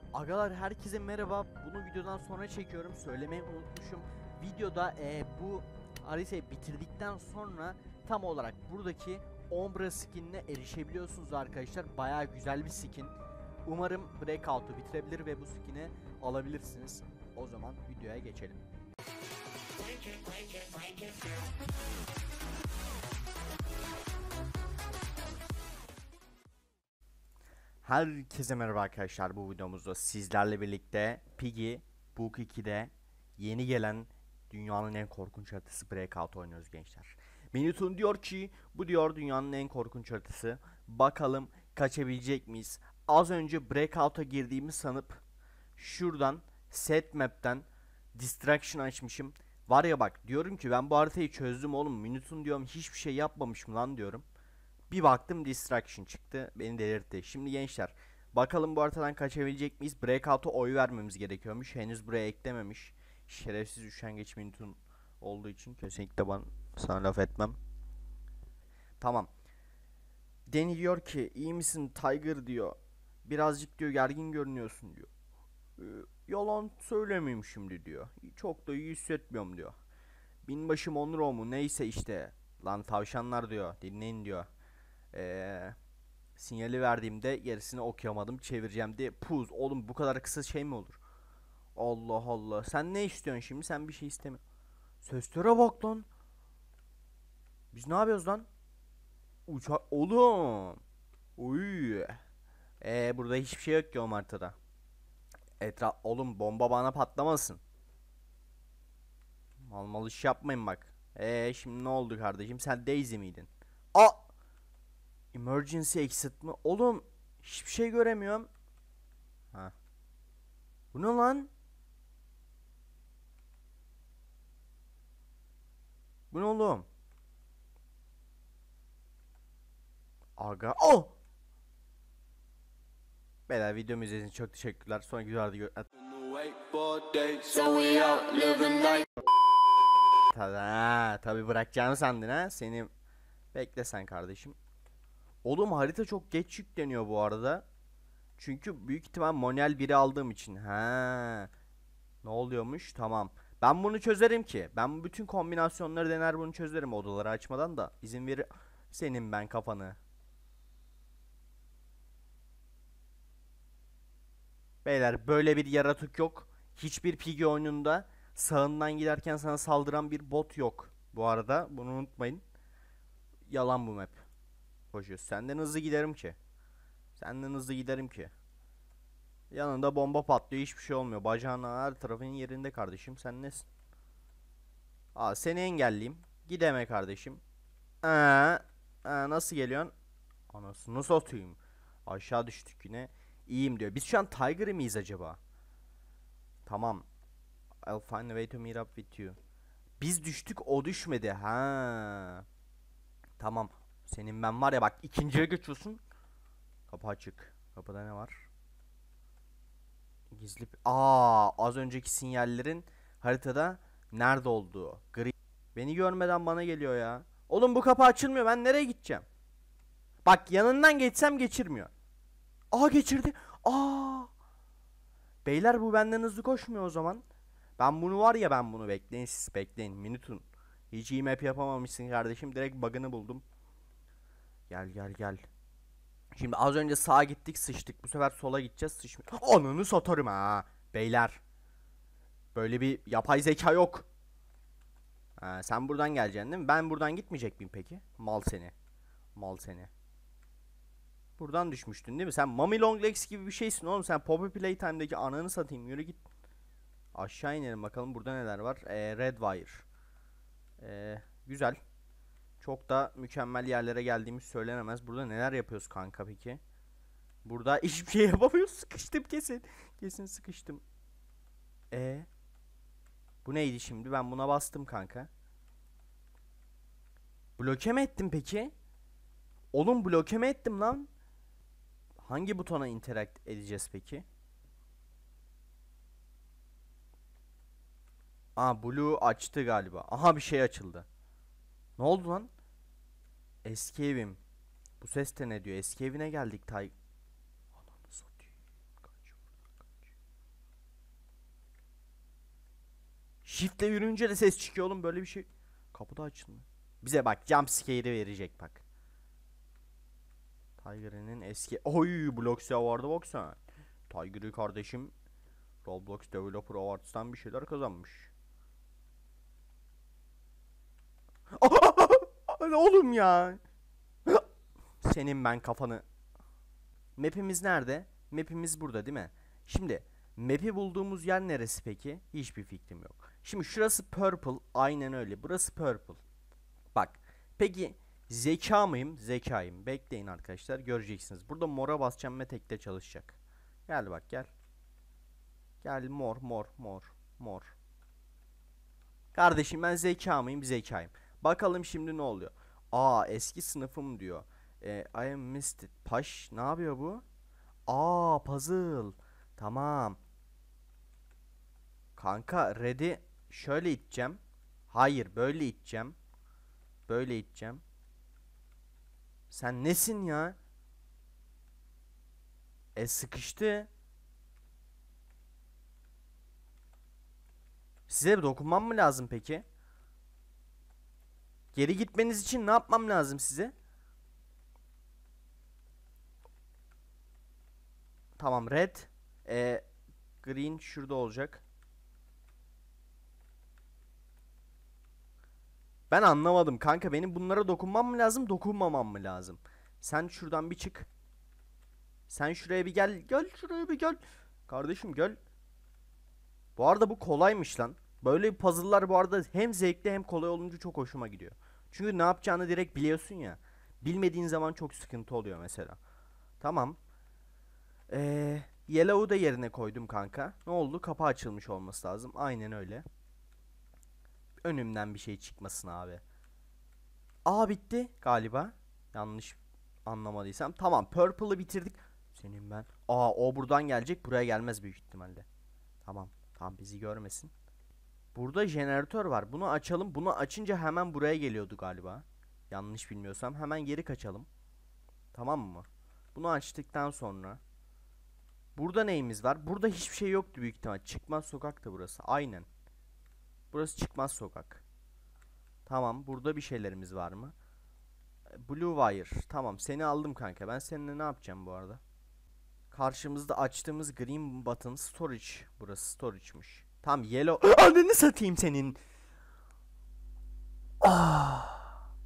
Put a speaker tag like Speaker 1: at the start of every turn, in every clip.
Speaker 1: Agalar herkese merhaba. Bunu videodan sonra çekiyorum. Söylemeyi unutmuşum. Videoda bu haritayı bitirdikten sonra tam olarak buradaki Ombra skinine erişebiliyorsunuz arkadaşlar. Bayağı güzel bir skin. Umarım Breakout'u bitirebilir ve bu skin'i alabilirsiniz. O zaman videoya geçelim. Herkese merhaba arkadaşlar. Bu videomuzda sizlerle birlikte Piggy Book 2'de yeni gelen dünyanın en korkunç haritası Breakout oynuyoruz gençler. Minutun diyor ki bu diyor dünyanın en korkunç haritası. Bakalım kaçabilecek miyiz? Az önce Breakout'a girdiğimi sanıp şuradan set map'ten distraction açmışım. Var ya bak, diyorum ki ben bu haritayı çözdüm oğlum. Minutun diyorum hiçbir şey yapmamışım lan diyorum. Bir baktım distraction çıktı. Beni delirtti. Şimdi gençler, bakalım bu haritadan kaçabilecek miyiz? Breakout'a oy vermemiz gerekiyormuş. Henüz buraya eklememiş. Şerefsiz üşengeç Minut'un olduğu için kesinlikle sana laf etmem. Tamam. Deniliyor ki iyi misin Tiger diyor. Birazcık diyor gergin görünüyorsun diyor. "Ee, Yalan söylemeyeyim şimdi diyor. Çok da iyi hissetmiyorum diyor. Binbaşı Monroe mu neyse işte. Lan tavşanlar diyor. Dinleyin diyor. Eee... Sinyali verdiğimde gerisini okuyamadım, çevireceğim diye. Puz oğlum, bu kadar kısa şey mi olur? Allah Allah. Sen ne istiyorsun şimdi? Sen bir şey isteme. Seslere bak lan. Biz ne yapıyoruz lan? Uçak oğlum. Uy. Burada hiçbir şey yok ki o haritada. Oğlum, bomba bana patlamasın. Mal iş yapmayın bak. Şimdi ne oldu kardeşim? Sen Daisy miydin? A! Emergency exit mi? Oğlum hiçbir şey göremiyorum. Ha. Bu ne lan? Bu ne oğlum? Aga. Oh! Beyler, videomu izlediğiniz için çok teşekkürler. Sonraki videolarda tabi bırakacağını sandın ha. Seni bekle sen kardeşim. Oğlum harita çok geç yükleniyor bu arada. Çünkü büyük ihtimal manuel biri aldığım için. Ha. Ne oluyormuş? Tamam. Ben bunu çözerim ki. Ben bütün kombinasyonları dener bunu çözerim odaları açmadan da. İzin verir. Senin ben kafanı. Beyler, böyle bir yaratık yok. Hiçbir Piggy oyununda sağından giderken sana saldıran bir bot yok. Bu arada bunu unutmayın. Yalan bu map. Koşuyor. Senden hızlı giderim ki. Senden hızlı giderim ki. Yanında bomba patlıyor, hiçbir şey olmuyor. Bacağın her tarafın yerinde kardeşim. Sen nesin? Aa, seni engelleyeyim. Gideme kardeşim. Nasıl geliyorsun? Anasını satayım. Aşağı düştük yine. İyiyim diyor. Biz şu an Tiger miyiz acaba? Tamam. I'll find a way to meet up with you. Biz düştük, o düşmedi. Ha. Tamam. Senin ben var ya bak, ikinciye geçiyorsun. Kapı açık. Kapıda ne var? Gizli. Az önceki sinyallerin haritada nerede olduğu. Gri. Beni görmeden bana geliyor ya. Oğlum bu kapı açılmıyor. Ben nereye gideceğim? Bak, yanından geçsem geçirmiyor. Geçirdi. Aa! Beyler, bu benden hızlı koşmuyor o zaman. Ben bunu var ya, ben bunu bekleyin, siz bekleyin. Minutun. Hiç iyi map yapamamışsın kardeşim. Direkt bug'ını buldum. Gel gel gel. Şimdi az önce sağa gittik, sıçtık. Bu sefer sola gideceğiz, sıçmıyor. Ananı satarım ha. Beyler. Böyle bir yapay zeka yok. Sen buradan geleceksin değil mi? Ben buradan gitmeyecek miyim peki? Mal seni. Mal seni. Buradan düşmüştün değil mi? Sen Mami Longlegs gibi bir şeysin oğlum. Sen Poppy Playtime'daki ananı satayım. Yürü git. Aşağı inelim bakalım burada neler var. Redwire. Güzel. Çok da mükemmel yerlere geldiğimiz söylenemez. Burada neler yapıyoruz kanka peki? Burada hiçbir şey yapamıyoruz. Sıkıştım kesin. Kesin sıkıştım. Bu neydi şimdi? Ben buna bastım kanka. Bloke mi ettim peki? Oğlum bloke mi ettim lan? Hangi butona interact edeceğiz peki? Blue açtı galiba. Aha, bir şey açıldı. Ne oldu lan? Eski evim. Bu ses de ne diyor? Eski evine geldik Ananı satayım. Kaç buradan kaç. Shift'le yürüyünce de ses çıkıyor oğlum, böyle bir şey. Kapıda açılmıyor. Bize bak, jump scare'i verecek bak. Tiger'ın eski... Oy, Bloxy Award'a bak sen. Tiger'ı kardeşim Roblox Developer Awards'tan bir şeyler kazanmış. Oğlum ya. Senin ben kafanı. Map'imiz nerede? Map'imiz burada değil mi? Şimdi map'i bulduğumuz yer neresi peki? Hiçbir fikrim yok. Şimdi şurası purple. Aynen öyle. Burası purple. Bak. Peki zeka mıyım? Zekayım. Bekleyin arkadaşlar. Göreceksiniz. Burada mora basacağım ve tekte çalışacak. Gel bak, gel. Gel, mor mor mor mor. Kardeşim ben zeka mıyım? Zekayım. Bakalım şimdi ne oluyor? Aa, eski sınıfım diyor. I am Misted. Paş ne yapıyor bu? Aa, puzzle. Tamam. Kanka red'i şöyle iteceğim. Hayır, böyle iteceğim. Böyle iteceğim. Sen nesin ya? Sıkıştı. Size bir dokunmam mı lazım peki? Geri gitmeniz için ne yapmam lazım size? Tamam, red. Green şurada olacak. Ben anlamadım kanka, benim bunlara dokunmam mı lazım, dokunmamam mı lazım? Sen şuradan bir çık. Sen şuraya bir gel. Gel şuraya bir gel. Kardeşim gel. Bu arada bu kolaymış lan. Böyle puzzle'lar bu arada hem zevkli hem kolay olunca çok hoşuma gidiyor. Çünkü ne yapacağını direkt biliyorsun ya. Bilmediğin zaman çok sıkıntı oluyor mesela. Tamam. Yellow'u da yerine koydum kanka. Ne oldu? Kapı açılmış olması lazım. Aynen öyle. Önümden bir şey çıkmasın abi. Aa, bitti galiba. Yanlış anlamadıysam. Tamam, Purple'ı bitirdik. Senin ben. Aa, o buradan gelecek. Buraya gelmez büyük ihtimalle. Tamam. Tamam, bizi görmesin. Burada jeneratör var. Bunu açalım. Bunu açınca hemen buraya geliyordu galiba. Yanlış bilmiyorsam. Hemen geri kaçalım. Tamam mı? Bunu açtıktan sonra. Burada neyimiz var? Burada hiçbir şey yoktu büyük ihtimal. Çıkmaz sokak da burası. Aynen. Burası çıkmaz sokak. Tamam. Burada bir şeylerimiz var mı? Blue wire. Tamam, seni aldım kanka. Ben seninle ne yapacağım bu arada? Karşımızda açtığımız green button storage. Burası storage'mış. Tam yellow. Ananı satayım senin. Ah.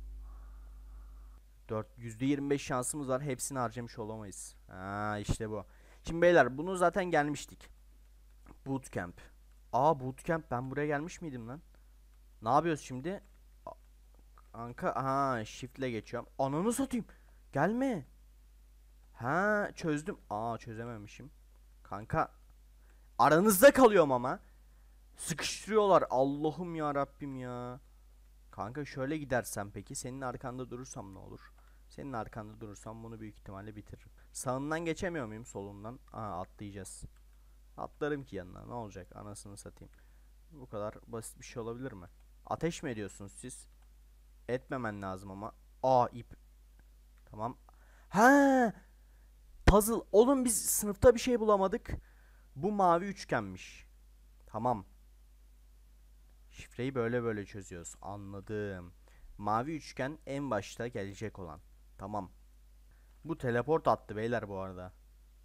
Speaker 1: %25 şansımız var. Hepsini harcamış olamayız. Ha, işte bu. Şimdi beyler, bunu zaten gelmiştik. Bootcamp. Aa, bootcamp, ben buraya gelmiş miydim lan? Ne yapıyoruz şimdi? Kanka, aha, shift'le geçiyorum. Ananı satayım. Gelme. Ha, çözdüm. Aa, çözememişim. Kanka, aranızda kalıyorum ama. Sıkıştırıyorlar. Allah'ım ya Rabbim ya. Kanka şöyle gidersem peki, senin arkanda durursam ne olur? Senin arkanda durursam bunu büyük ihtimalle bitiririm. Sağından geçemiyor muyum, solundan? Aa, atlayacağız. Atlarım ki yanına, ne olacak, anasını satayım. Bu kadar basit bir şey olabilir mi? Ateş mi ediyorsunuz siz? Etmemen lazım ama. Aa, ip. Tamam. Ha, puzzle. Oğlum biz sınıfta bir şey bulamadık. Bu mavi üçgenmiş. Tamam. Şifreyi böyle böyle çözüyoruz. Anladım. Mavi üçgen en başta gelecek olan. Tamam. Bu teleport attı beyler bu arada.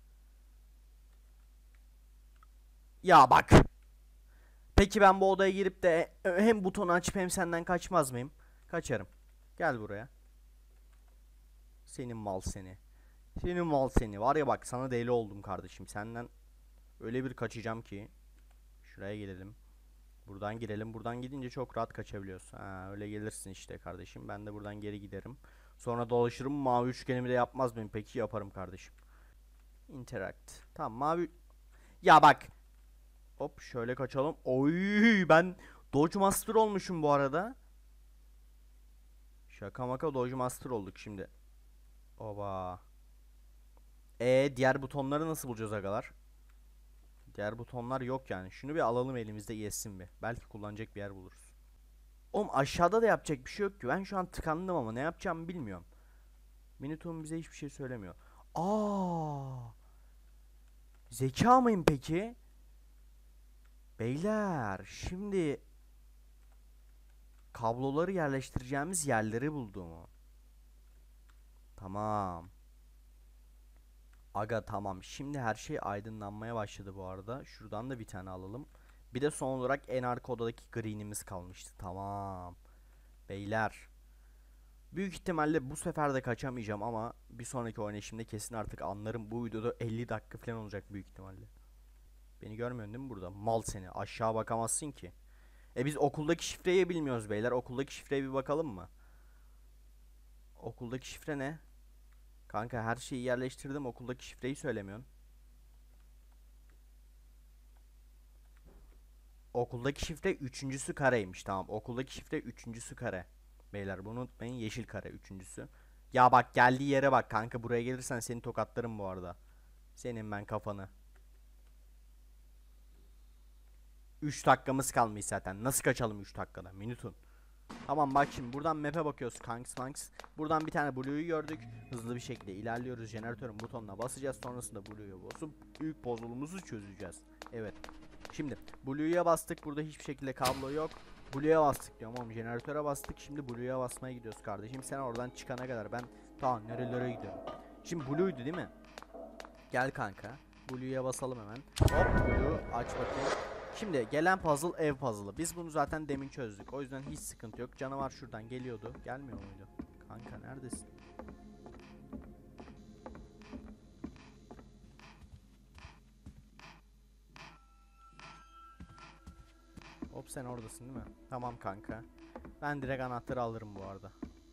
Speaker 1: Ya bak. Peki ben bu odaya girip de hem butonu açıp hem senden kaçmaz mıyım? Kaçarım. Gel buraya. Senin mal seni. Senin mal seni. Var ya bak, sana deli oldum kardeşim. Senden öyle bir kaçacağım ki. Şuraya gelelim. Buradan girelim. Buradan gidince çok rahat kaçabiliyoruz. Ha, öyle gelirsin işte kardeşim. Ben de buradan geri giderim. Sonra dolaşırım. Mavi üçgenimi de yapmaz mıyım? Peki yaparım kardeşim. Interact. Tamam, mavi. Ya bak. Hop, şöyle kaçalım. Oy, ben Dodge Master olmuşum bu arada. Şaka maka Dodge Master olduk şimdi. Oba. Diğer butonları nasıl bulacağız agalar? Diğer butonlar yok yani. Şunu bir alalım elimizde, yesin bir. Belki kullanacak bir yer buluruz. Oğlum aşağıda da yapacak bir şey yok ki. Ben şu an tıkandım ama ne yapacağımı bilmiyorum. Minutum bize hiçbir şey söylemiyor. Aa! Zeka mıyım peki? Beyler, şimdi kabloları yerleştireceğimiz yerleri bulduğumu. Tamam. Aga tamam. Şimdi her şey aydınlanmaya başladı bu arada. Şuradan da bir tane alalım. Bir de son olarak en arka odadaki green'imiz kalmıştı. Tamam. Beyler. Büyük ihtimalle bu sefer de kaçamayacağım ama bir sonraki oynayışımda kesin artık anlarım. Bu videoda 50 dakika falan olacak büyük ihtimalle. Beni görmüyorsun değil mi burada? Mal seni. Aşağı bakamazsın ki. Biz okuldaki şifreyi bilmiyoruz beyler. Okuldaki şifreye bir bakalım mı? Okuldaki şifre ne? Kanka her şeyi yerleştirdim. Okuldaki şifreyi söylemiyorsun. Okuldaki şifre üçüncüsü kareymiş. Tamam. Okuldaki şifre üçüncüsü kare. Beyler bunu unutmayın. Yeşil kare üçüncüsü. Ya bak geldiği yere bak kanka. Buraya gelirsen seni tokatlarım bu arada. Senin ben kafanı. 3 dakikamız kalmış zaten. Nasıl kaçalım 3 dakikada? Minutun. Tamam bak şimdi buradan map'e bakıyoruz kanks manks. Buradan bir tane Blue'yu gördük. Hızlı bir şekilde ilerliyoruz. Jeneratörün butonuna basacağız. Sonrasında Blue'yu basıp büyük puzzle'umuzu çözeceğiz. Evet. Şimdi Blue'ya bastık. Burada hiçbir şekilde kablo yok. Blue'ya bastık diyorum oğlum. Jeneratöre bastık. Şimdi Blue'ya basmaya gidiyoruz kardeşim. Sen oradan çıkana kadar ben tamam nerelere gidiyorum. Şimdi Blue'ydu değil mi? Gel kanka. Blue'ya basalım hemen. Hop Blue aç bakayım. Şimdi gelen puzzle ev puzzle'ı. Biz bunu zaten demin çözdük. O yüzden hiç sıkıntı yok. Canavar şuradan geliyordu. Gelmiyor muydu? Kanka neredesin? Hop sen oradasın değil mi? Tamam kanka. Ben direkt anahtarı alırım bu arada.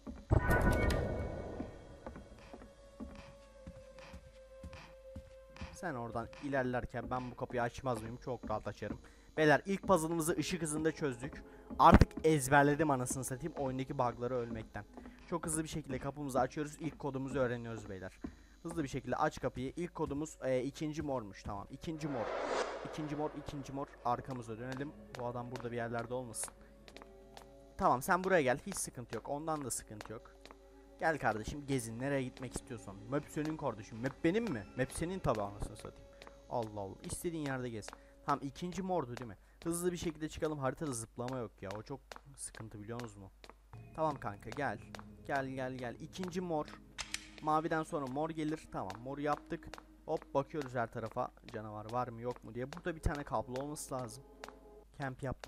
Speaker 1: Sen oradan ilerlerken ben bu kapıyı açmaz mıyım? Çok rahat açarım. Beyler ilk puzzle'ımızı ışık hızında çözdük. Artık ezberledim anasını satayım oyundaki bug'ları ölmekten. Çok hızlı bir şekilde kapımızı açıyoruz. İlk kodumuzu öğreniyoruz beyler. Hızlı bir şekilde aç kapıyı. İlk kodumuz ikinci mormuş. Tamam. İkinci mor. İkinci mor. Arkamıza dönelim. Bu adam burada bir yerlerde olmasın. Tamam sen buraya gel. Hiç sıkıntı yok. Ondan da sıkıntı yok. Gel kardeşim gezin. Nereye gitmek istiyorsan. Map senin kardeşim. Map benim mi? Map senin tabi anasını satayım. Allah Allah. İstediğin yerde gez. Tamam ikinci mordu değil mi? Hızlı bir şekilde çıkalım. Haritada zıplama yok ya. O çok sıkıntı biliyorsunuz mu? Tamam kanka gel. Gel. İkinci mor. Maviden sonra mor gelir. Tamam moru yaptık. Hop bakıyoruz her tarafa. Canavar var mı yok mu diye. Burada bir tane kablo olması lazım. Camp yapma.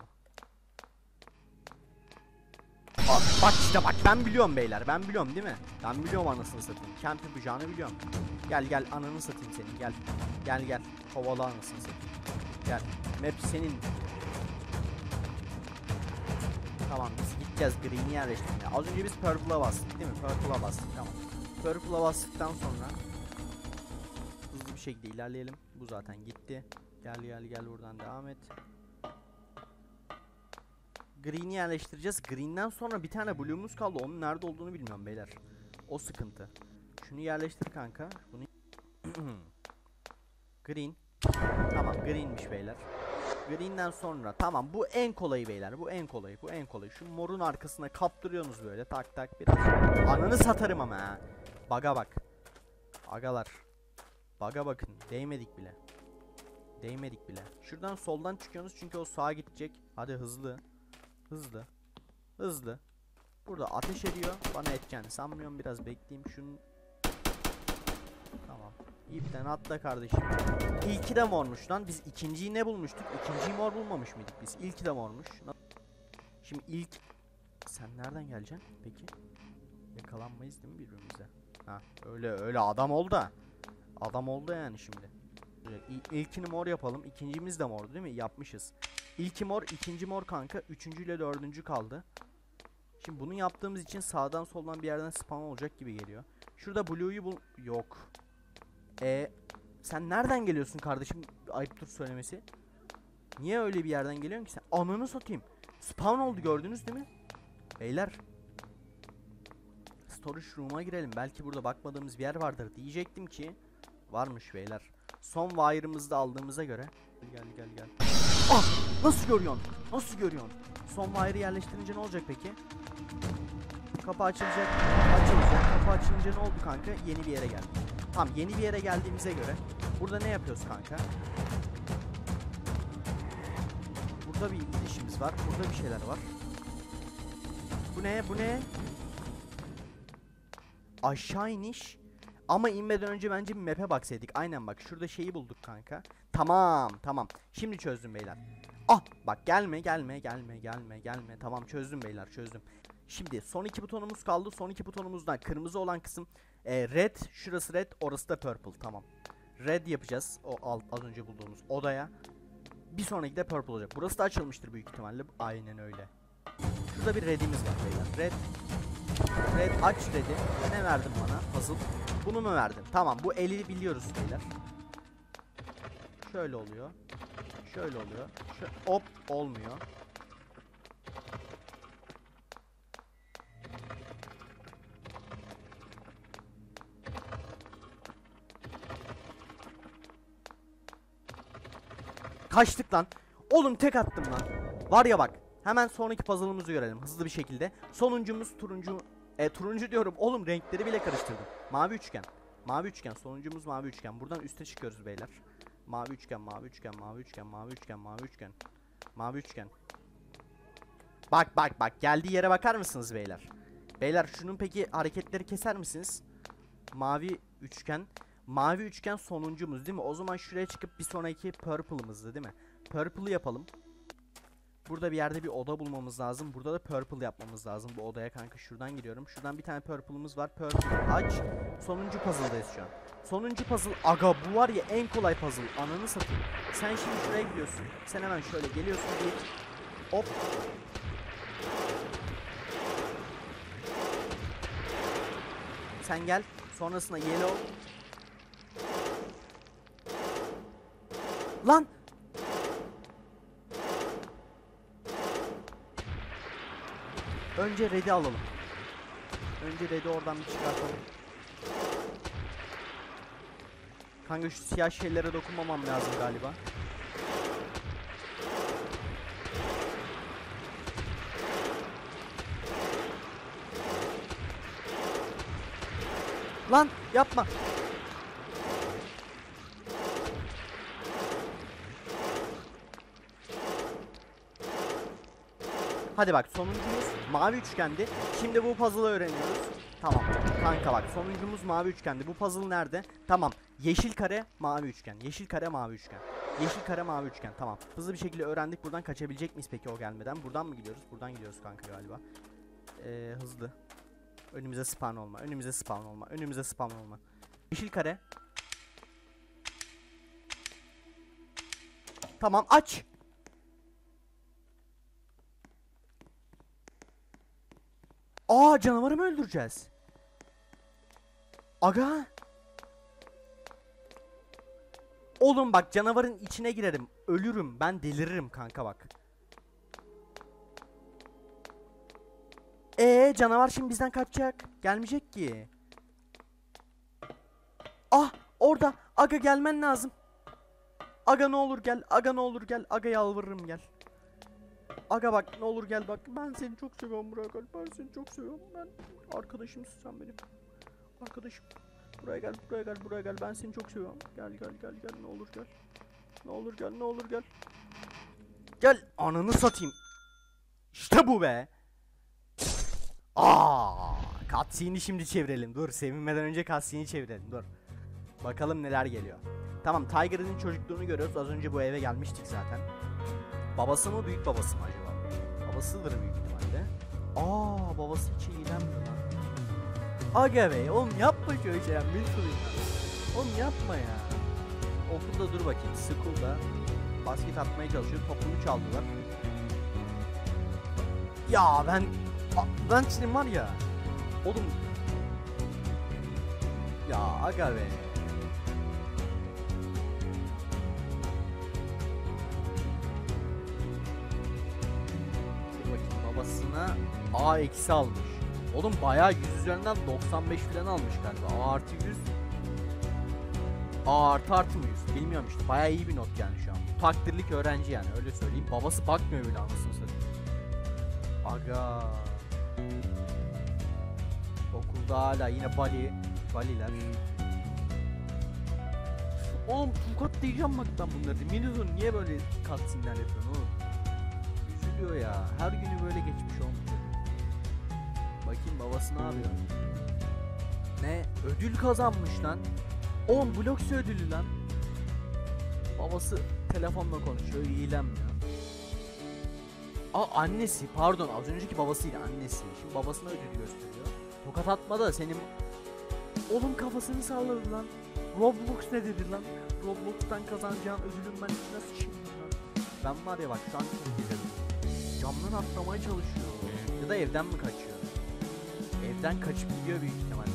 Speaker 1: Bak işte bak ben biliyorum beyler. Ben biliyorum değil mi? Ben biliyorum anasını satayım. Camp yapacağını biliyorum. Gel ananı satayım senin gel. Gel. Kovala anasını satayım. Gel. Map senin. Tamam biz gideceğiz green'i yerleştirmeye. Az önce biz purple'a bastık değil mi? Purple'a bastık tamam. Purple'a bastıktan sonra hızlı bir şekilde ilerleyelim. Bu zaten gitti. Gel buradan devam et. Green'i yerleştireceğiz. Green'den sonra bir tane blue'umuz kaldı. Onun nerede olduğunu bilmiyorum beyler. O sıkıntı. Şunu yerleştir kanka. Bunu Green. Tamam green'miş beyler. Green'den sonra tamam bu en kolayı beyler. Bu en kolayı. Şu morun arkasına kaptırıyorsunuz böyle tak biraz. Ananı satarım ama ha. Baga bak. Agalar. Baga bakın. Değmedik bile. Şuradan soldan çıkıyorsunuz çünkü o sağa gidecek. Hadi hızlı. Burada ateş ediyor. Bana edeceğini sanmıyorum. Biraz bekleyeyim. Şunun. Tamam. İpten atla kardeşim. İlki de mormuş lan. Biz ikinciyi ne bulmuştuk? İkinciyi mor bulmamış mıydık biz? İlki de mormuş. Şimdi ilk. Sen nereden geleceksin peki? Yakalanmayız değil mi birbirimize? Ha öyle adam ol da. Adam oldu yani şimdi. İlkini mor yapalım. İkincimiz de mor değil mi? Yapmışız. İlki mor, ikinci mor kanka. Üçüncüyle dördüncü kaldı. Şimdi bunu yaptığımız için sağdan soldan bir yerden spawn olacak gibi geliyor. Şurada blue'yu bul... Yok. Sen nereden geliyorsun kardeşim? Ayıptır söylemesi. Niye öyle bir yerden geliyorsun ki sen? Ananı satayım. Spawn oldu gördünüz değil mi? Beyler. Storage room'a girelim. Belki burada bakmadığımız bir yer vardır diyecektim ki. Varmış beyler. Son wire'ımızı da aldığımıza göre. Gel. Ah! Nasıl görüyorsun? Son wire'ı yerleştirince ne olacak peki? Kapı açılacak. Kapı açılınca ne oldu kanka? Yeni bir yere geldik. Tamam yeni bir yere geldiğimize göre. Burada ne yapıyoruz kanka? Burada bir işimiz var. Burada bir şeyler var. Bu ne? Bu ne? Aşağı iniş. Ama inmeden önce bence bir map'e baksaydık. Aynen bak şurada şeyi bulduk kanka. Tamam. Şimdi çözdüm beyler. Ah bak gelme. Tamam çözdüm beyler, çözdüm. Şimdi son iki butonumuz kaldı. Son iki butonumuzdan kırmızı olan kısım red. Şurası red, orası da purple. Tamam. Red yapacağız o az önce bulduğumuz odaya. Bir sonraki de purple olacak. Burası da açılmıştır büyük ihtimalle. Aynen öyle. Şurada bir red'imiz var beyler. Red aç dedi. Ne verdin bana? Puzzle. Bunu mu verdin? Tamam, bu eli biliyoruz beyler. Şöyle oluyor. Şöyle oluyor. Hop olmuyor. Kaçtık lan. Oğlum tek attım lan. Var ya bak. Hemen sonraki puzzle'ımızı görelim hızlı bir şekilde. Sonuncumuz turuncu. Turuncu diyorum oğlum, renkleri bile karıştırdım. Mavi üçgen. Mavi üçgen. Sonuncumuz mavi üçgen. Buradan üste çıkıyoruz beyler. Mavi üçgen. Mavi üçgen. Bak. Geldiği yere bakar mısınız beyler? Beyler şunun peki hareketleri keser misiniz? Mavi üçgen. Mavi üçgen sonuncumuz değil mi? O zaman şuraya çıkıp bir sonraki purple'ımızdı değil mi? Purple'ı yapalım. Burada bir yerde bir oda bulmamız lazım. Burada da purple yapmamız lazım bu odaya kanka. Şuradan giriyorum. Şuradan bir tane purple'ımız var. Purple aç. Sonuncu puzzle'dayız şu an. Sonuncu puzzle. Aga bu var ya en kolay puzzle. Ananı satayım. Sen şimdi şuraya gidiyorsun. Sen hemen şöyle geliyorsun. Bir. Hop. Sen gel. Sonrasında yellow. Lan. Önce red'i alalım. Önce red'i oradan bir çıkartalım. Kanka şu siyah şeylere dokunmamam lazım galiba. Lan yapma. Hadi bak sonuncumuz mavi üçgendi. Şimdi bu puzzle'ı öğreniyoruz. Tamam kanka bak sonuncumuz mavi üçgendi. Bu puzzle nerede? Tamam. Yeşil kare mavi üçgen. Yeşil kare mavi üçgen. Yeşil kare mavi üçgen. Tamam. Hızlı bir şekilde öğrendik. Buradan kaçabilecek miyiz peki o gelmeden? Buradan mı gidiyoruz? Buradan gidiyoruz kanka galiba. Hızlı. Önümüze spawn olma. Önümüze spawn olma. Önümüze spawn olma. Yeşil kare. Tamam aç. Aa canavarı mı öldüreceğiz? Aga. Oğlum bak canavarın içine girerim. Ölürüm. Ben deliririm kanka bak. Canavar şimdi bizden kaçacak. Gelmeyecek ki. Ah orada. Aga gelmen lazım. Aga ne olur gel. Aga ne olur gel. Aga yalvarırım gel. Aga bak ne olur gel bak. Ben seni çok seviyorum buraya gel. Ben seni çok seviyorum. Ben arkadaşımsın sen benim. Arkadaşım. Buraya gel. Ben seni çok seviyorum. Gel. Ne olur gel. Ne olur gel. Gel ananı satayım. İşte bu be. Cutscene'i şimdi çevirelim. Dur sevinmeden önce cutscene'i çevirelim. Dur. Bakalım neler geliyor. Tamam Tiger'ın çocukluğunu görüyoruz. Az önce bu eve gelmiştik zaten. Babası mı büyük babası mı acaba? Babasıdır büyük ihtimalle. Babası hiç iyilenmiyor lan. Aga be oğlum yapma şöyle şey ya. Oğlum yapma ya. Okulda dur bakayım. School'da basket atmaya çalışıyor. Topunu çaldılar. Ya ben senin var ya. Oğlum. Ya aga be. Babasına A eksi almış. Oğlum bayağı 100 üzerinden 95 falan almış galiba. A artı 100. A artı mı 100? Bilmiyorum işte. Bayağı iyi bir not yani şu an. Takdirlik öğrenci yani öyle söyleyeyim. Babası bakmıyor bile anasını satayım. Aga. Okulda hala yine Baliler. Oğlum tukat diyeceğim bak ben bunları. Minuzun niye böyle cutscene'ler yapıyorsun oğlum? Üzülüyor ya. Her günü böyle geçmiş olmuş. Bakayım babası ne yapıyor? Ne? Ödül kazanmış lan. 10 Bloxy ödülü lan. Babası telefonla konuşuyor, ilgilenmiyor. Annesi, pardon, az önceki babasıydı, annesi. Şimdi babasına ödül gösteriyor. Tokat atma da senin oğlum kafasını salladı lan. Roblox ne dedi lan? Roblox'tan kazanacağın ödülün ben nasıl şimdi lan? Ben var ya bak şu an çok güzelim. Camdan atlamaya çalışıyor. Ya da evden mi kaçıyor? Evden kaçıp gidiyor büyük ihtimalle.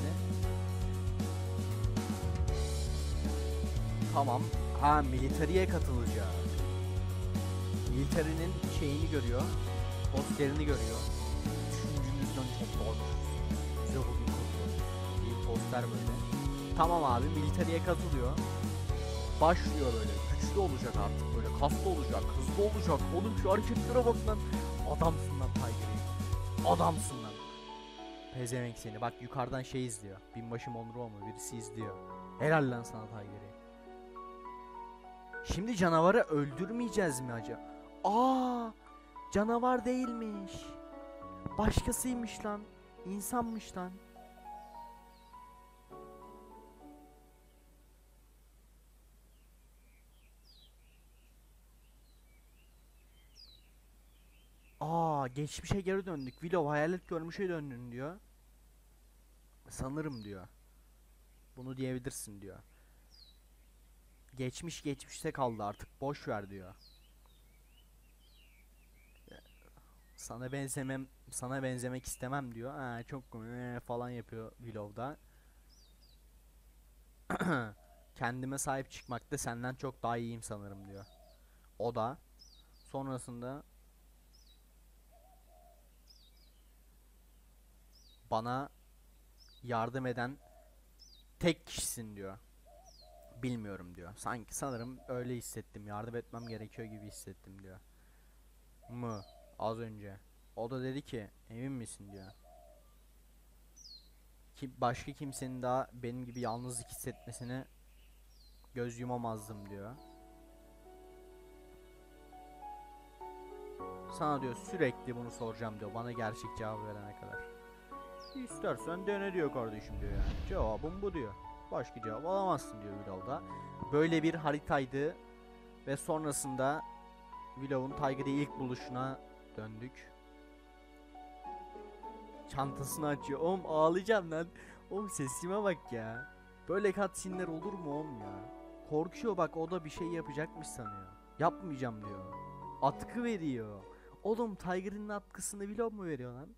Speaker 1: Tamam. Ha, militariye katılacak. Militerinin şeyini görüyor. Posterini görüyor. Düşüncünüzden çok doğru. Bize bugün kurtulur. Bir poster böyle. Tamam abi, militariye katılıyor. Başlıyor böyle. Güçlü olacak artık böyle. Kaslı olacak. Hızlı olacak. Oğlum şu hareketlere bak lan. Adamsın lan Tiger'i. Adamsın lan. Pezevenk seni. Bak yukarıdan şey izliyor. Binbaşı Monroe mu? Birisi izliyor. Helal lan sana Tiger'i. Şimdi canavarı öldürmeyeceğiz mi acaba? Canavar değilmiş. Başkasıymış lan. İnsanmış lan. Geçmişe geri döndük. Willow hayalet görmüşe döndün diyor. Sanırım diyor. Bunu diyebilirsin diyor. Geçmiş geçmişte kaldı artık. Boş ver diyor. Sana benzemek istemem diyor. Çok falan yapıyor Willow'da. Kendime sahip çıkmakta senden çok daha iyiyim sanırım diyor. O da sonrasında bana yardım eden tek kişisin diyor. Bilmiyorum diyor. Sanırım öyle hissettim. Yardım etmem gerekiyor gibi hissettim diyor. Az önce. O da dedi ki emin misin diyor. Ki başka kimsenin daha benim gibi yalnızlık hissetmesine göz yumamazdım diyor. Sana diyor sürekli bunu soracağım diyor. Bana gerçek cevap verene kadar. İstersen dene diyor kardeşim diyor yani. Cevabım bu diyor. Başka cevap alamazsın diyor Willow'da. Böyle bir haritaydı. Ve sonrasında Willow'un Tiger'ı ilk buluşuna döndük. Çantasını açıyor. Oğlum ağlayacağım lan. Oğlum sesime bak ya. Böyle cutscene'ler olur mu oğlum ya? Korkuyor bak, o da bir şey yapacakmış sanıyor. Yapmayacağım diyor. Atkı veriyor. Oğlum Tiger'ın atkısını Willow mu veriyor lan?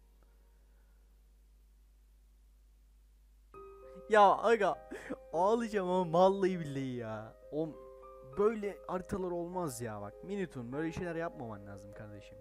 Speaker 1: Ya aga ağlayacağım ama vallahi billahi ya. Oğlum böyle haritalar olmaz ya bak. Minitun böyle şeyler yapmaman lazım kardeşim.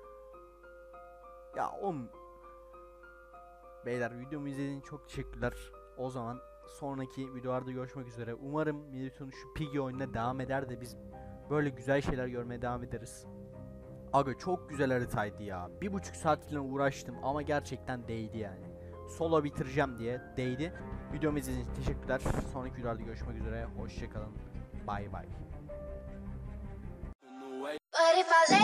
Speaker 1: Ya oğlum. Beyler videomu izlediğiniz için çok teşekkürler. O zaman sonraki videolarda görüşmek üzere. Umarım Minitun şu Piggy oyununa devam eder de biz böyle güzel şeyler görmeye devam ederiz. Aga çok güzel haritaydı ya. 1,5 saat falan uğraştım ama gerçekten değdi yani. Solo bitireceğim diye değdi. Videomu izlediğiniz için teşekkürler. Sonraki videolarda görüşmek üzere. Hoşçakalın. Bay bay.